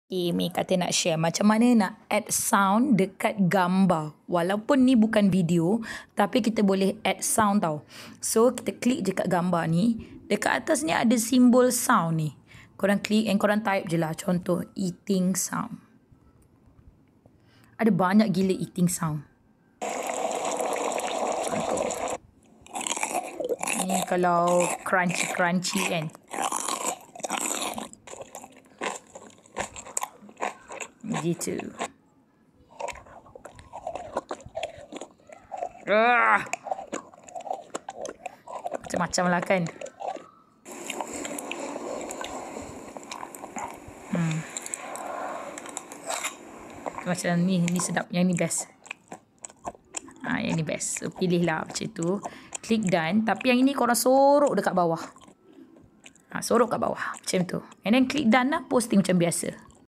Mi kata nak share macam mana nak add sound dekat gambar. Walaupun ni bukan video, tapi kita boleh add sound tau. So, kita klik je kat gambar ni. Dekat atas ni ada simbol sound ni. Korang klik and korang type je lah. Contoh, eating sound. Ada banyak gila eating sound. Contoh. Ni kalau crunchy-crunchy kan. Gitu. Macam-macam lah kan. Macam ni sedap. Yang ni best. Yang ni best. So, pilih lah macam tu. Klik done. Tapi yang ini korang sorok dekat bawah. Sorok kat bawah. Macam tu. And then klik done lah. Posting macam biasa.